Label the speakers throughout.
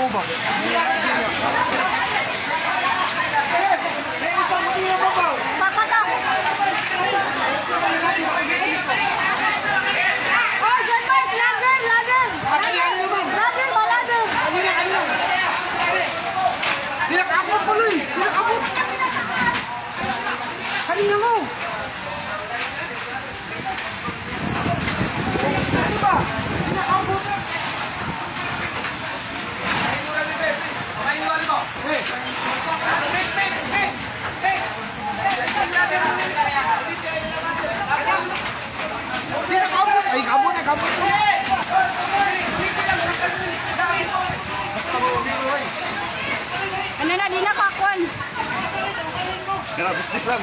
Speaker 1: ba?
Speaker 2: Papatak! Oh, dyan Mark! Laden! Laden! Laden ba? Laden!
Speaker 1: Di nakabot po Luy! Di nakabot! Kanina mo! Di ba? Di nakabot! Di nakabot! Ay, kabot na kabot!
Speaker 2: Ano na, di nakakon.
Speaker 1: Kaya bisnis lang.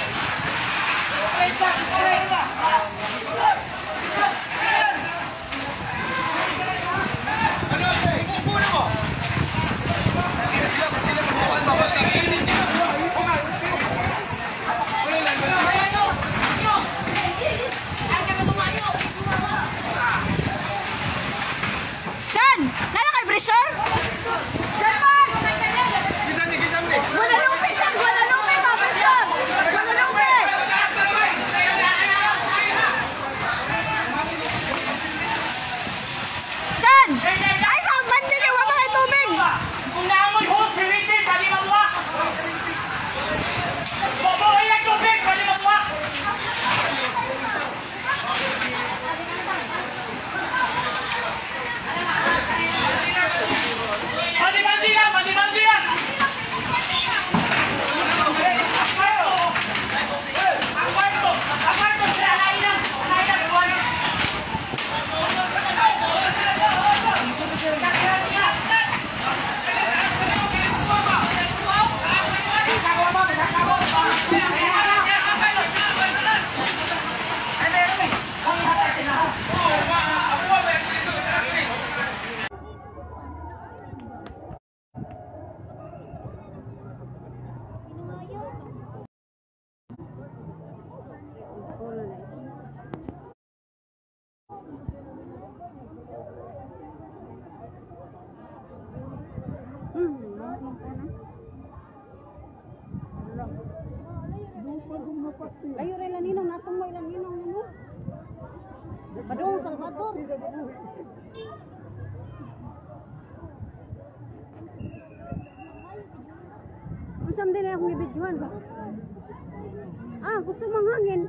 Speaker 2: San? Nala kay pressure? San Mark? Wala lupi, San! Wala lupi, Papa San! Wala lupi! San! Ay, sa bandi kayo, wala kayo tubig!
Speaker 3: Kung naamoy ho, siritin, bali mamuwak! Boboy ang tubig, bali mamuwak! Bali-bandi lang, bali-bandi lang! Ang kwarto, sila, alayin lang, buwan.
Speaker 2: Layo rin lang ninong, natungoy lang ninong mo. Padung, Salvador. Masam din akong ibidjuhan ba? Ah, gusto mong hangin.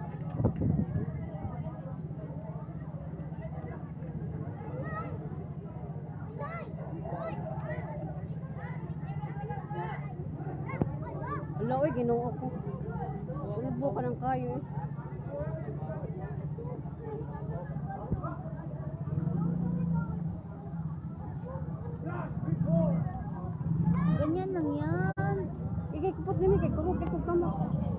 Speaker 2: Wala, oy, ginoo ko. Ulbo ka ng kayo eh. Ganyan lang yan. Ikay kupot nini, kay kurog, kay kung kama.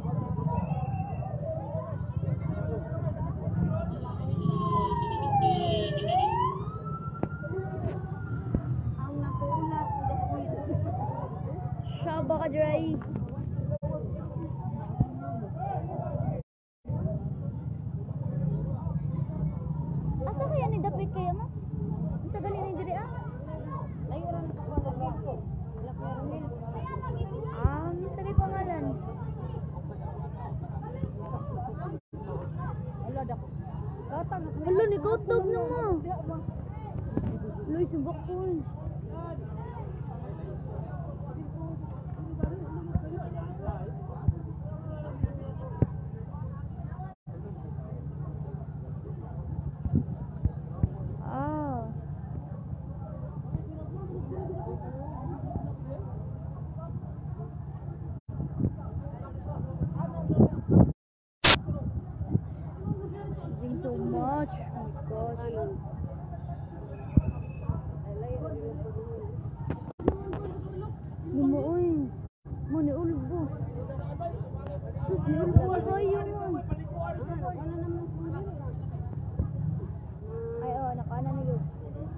Speaker 2: Ang nakuulat. Siya baka dry. Asa kaya ni dapit kaya mo? Isa galing ni diri ah? Layo ra na pagpapagin ko. Wala ko rin. Sa kay pangalan. Wala dak. Katag. Hello ni gotog na mo. Loy subok ko. So much. Oh my gosh. Lumuoy. Mo ni ulbo. Sus ni ulbo ba yun? Ay oh, nakana ni Luz.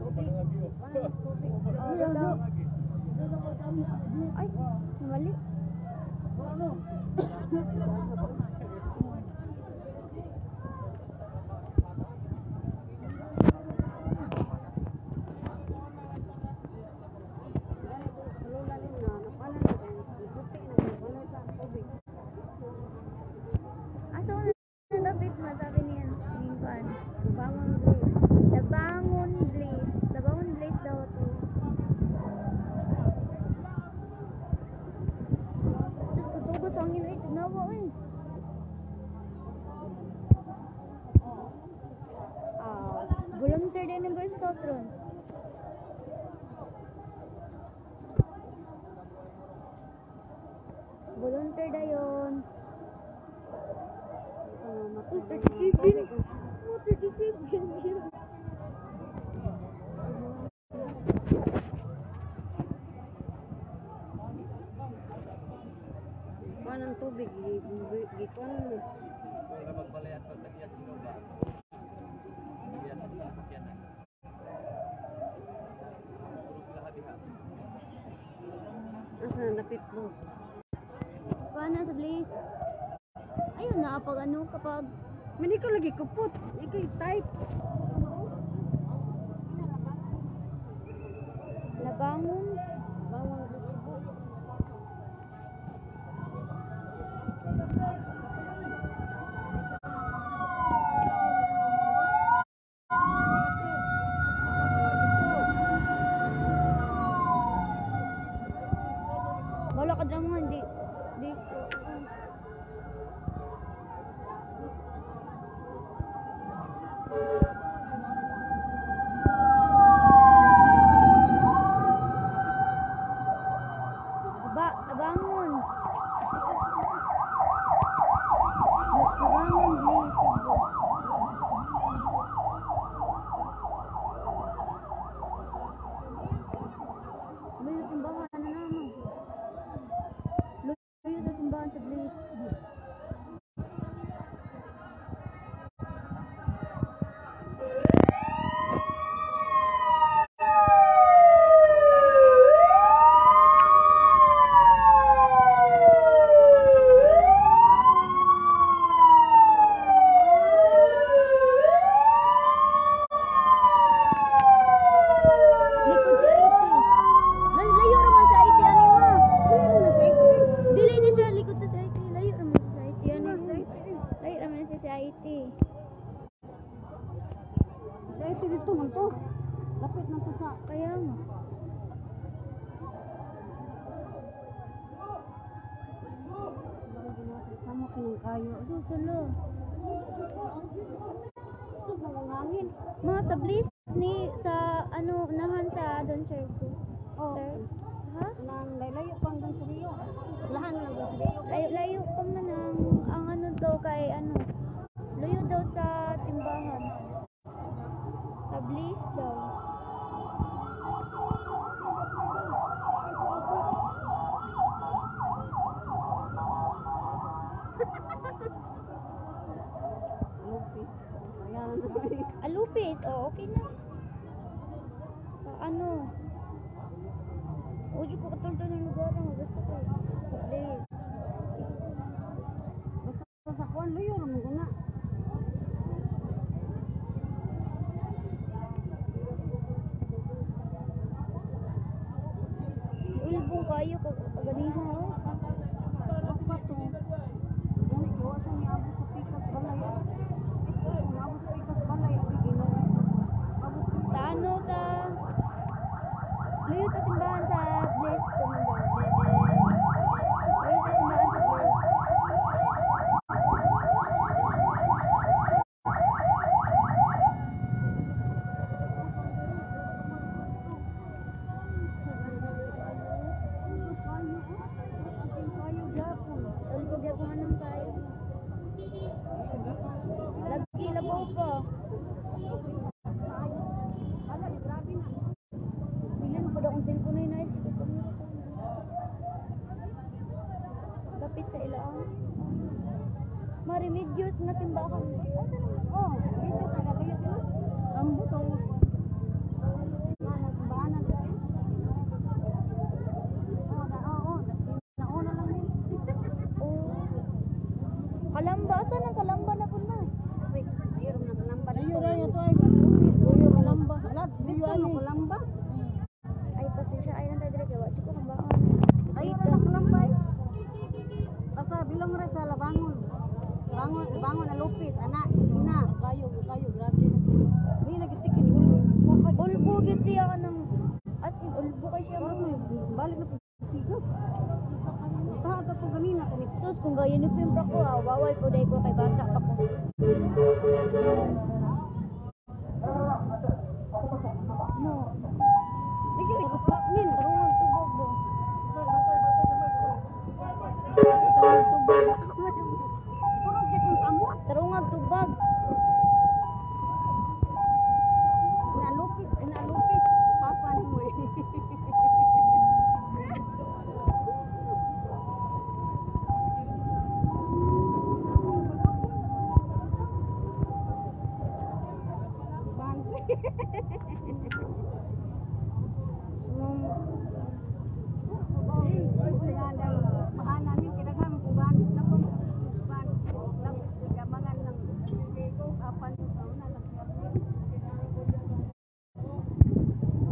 Speaker 2: Oh, ganda. Ay, mali. Ng tubig, gikuan mo.
Speaker 4: Para magbalayan pag nagyas sino ba? Nagyas sa sakyanan. Turog lahat diha.
Speaker 2: Asa napit mo? Paano sa Blaze? Ayun na, pag ano, kapag mani ko lagi kupot, ikaw type. Labangon. Labangon sa Cebu. Wala ka drama, di ko. Abangon. Abangon, Blaze. Luyo simbahan na naman. Luyo sa simbahan sa Blaze. Sa dito man to. Lapit na to sa kaya mo. Sama ko ng kayo. Susulo. Hangin. Mga sa Bliss ni sa ano nahan sa Don Sir ko. Oh. Sir. Ha? Nang layo pang Don Rio. Lahan lang Don Rio. Layo pa man ang ano daw kay ano. Layo daw sa simbahan. Sa Bliss daw. Alupis, oh okay na. Sa ano? Uji ko katulto ng lugar na gusto ko. Sa Bliss. Basta sa kuwan, layo naman ko na. Ulbong kayo kaganiha oh. Ako ba to? Yan, ikaw sa ni Abo sa pikas balay. Abo sa pikas balay. Sa ano sa layo sa simbahan sa Bliss Commander. Layo sa simbahan sa Bliss. Lagi labaw pa. Bilan pa daw ang cellphone na nice. Kapit sa ilang. Marimedyos nga simbahan. Oh, dito ka na kayo dito. Ang butong. Simbahan na tayo. Nauna lang din. Oh. Kalamba, saan ang kalamba na po na? Wait, mayroon na kalamba na. Mayroon na ito ay kalamba. Alat, dito na kalamba. Ay, pasensya, ay nang tayo direct. Wala ko kambahan. Ay, ito na kalamba ay. Basta bilong rin sa labangon. Bangon na lupit, anak, ina. Kayo, grabe na. May nagitikin ulbo. Ulbo, gid siya ka ng, as in, ulbo kay siya. Balik na po sigaw. Tahat ako ganina ko ni sus kung gaya ni pimpra ko bawal ko dai ko kay bata pa ko. No. Dili ko min tarungan tubog bo. Puro gyud kung amot tarungan tubag. Nalupit papa ni mo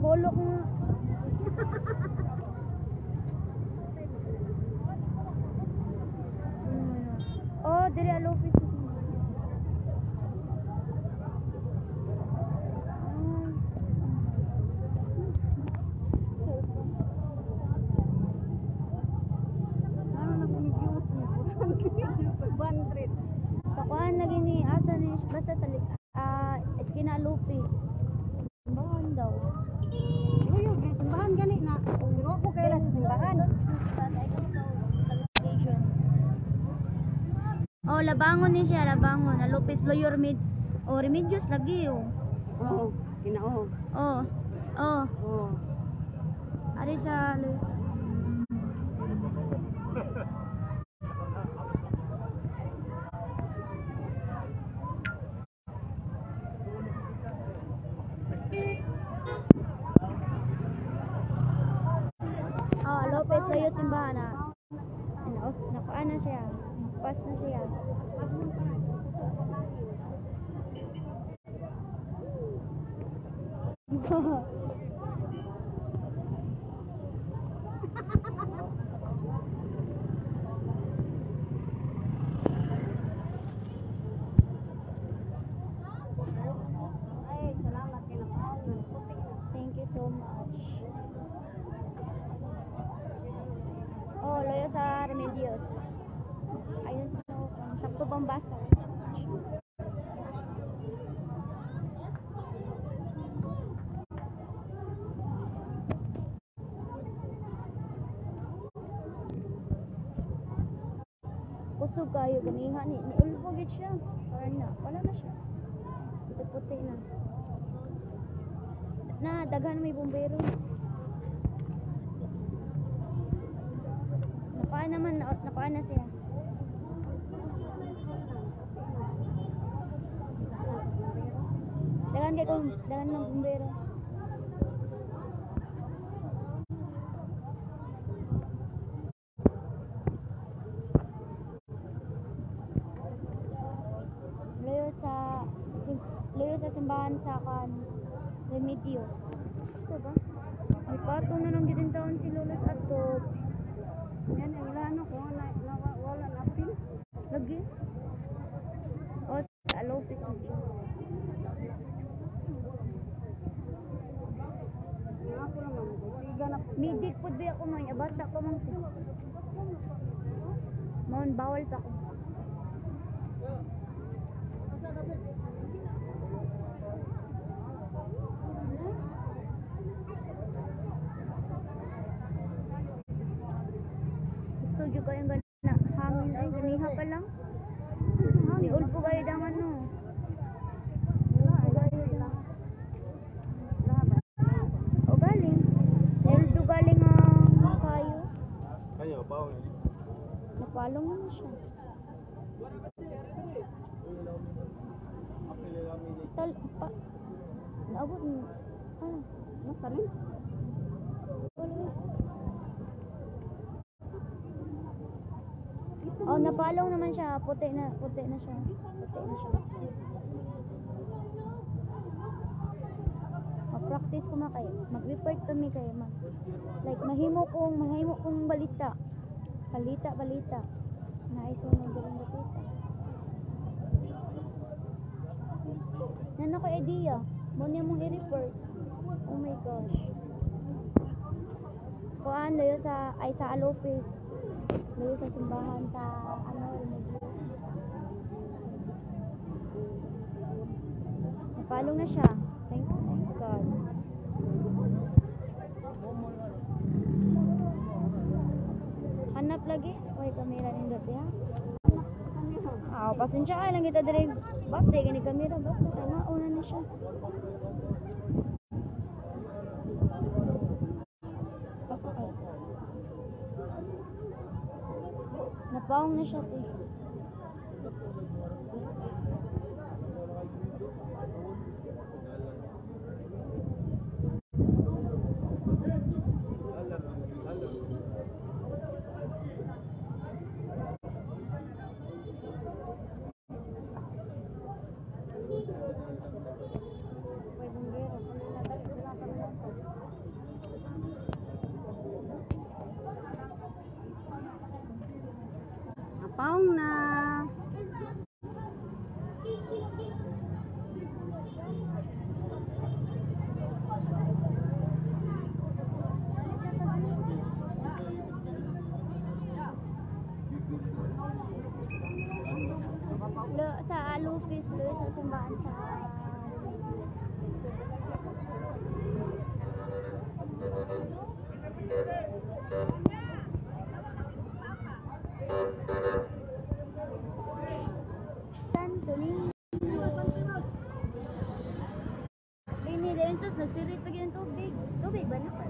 Speaker 2: Nahulog nga. Oh, diri alopis. Sa kuan lagi ni asa ni basta sa eskina Lupis. Simbahan daw.
Speaker 5: Uyo, simbahan gani na. Diro ko kay lang simbahan.
Speaker 2: Oh, labangon ni siya, labangon. Na Lupis Loyor Mid. Oh, Remedios lagi oh.
Speaker 5: Oo, kinao.
Speaker 2: Oh. Oh,
Speaker 5: Oo.
Speaker 2: ari sa Luis. Oh, Lopez Loyor simbahan na. Nakuan na siya. Pas na siya.
Speaker 5: Ay, salamat kay nakaon.
Speaker 2: Thank you so much. Oh, loyo sa Remedios. Ayun so, sakto pang basa. Kusog kayo ganiha ni ulbo gid siya. Parang na, wala na siya. Puti na. Na daghan may bumbero. Napaan na siya. Dagan ng bumbero. Layo sa simbahan sa Remedios. Ito ba? May pato na nang gitin taon si Lolas Atop.
Speaker 5: Yan ay wala ano ko wala na pin.
Speaker 2: Lagi? O, sa Lopez siya.
Speaker 5: Nga ko naman ko. Siga na po.
Speaker 2: Midik po di ako man. Abata ko man ko. Maun, bawal pa ko. Gusto dyo kayong hangin ay ganiha pa lang. Ni ulpo kayo daman no. O galing. Ni ulpo galing kayo.
Speaker 4: Kayo, bawal.
Speaker 2: Napalong naman siya. Naabot mo. Ano?
Speaker 5: Masalim.
Speaker 2: Oh, napalong naman siya. Puti na siya. Mag-practice ko kayo. Mag-report kami kayo. Like, mahimo kong balita. Balita. Naiso mo galing balita. Nan ako idea. Muna mong i-report. Oh my gosh. Kuan, layo sa Alopez. Layo sa simbahan sa Remedios. Napalong na siya. Thank God. Hanap lagi. Oy, kamera nindot ya. Pasensya ka lang kita direct. Basta gani kamera basta kaya nauna na siya. Napaong na siya eh. Pwede simbahan sa Santo Niño. Bini, dahil nagsirit pag yung tubig. Tubig ba na?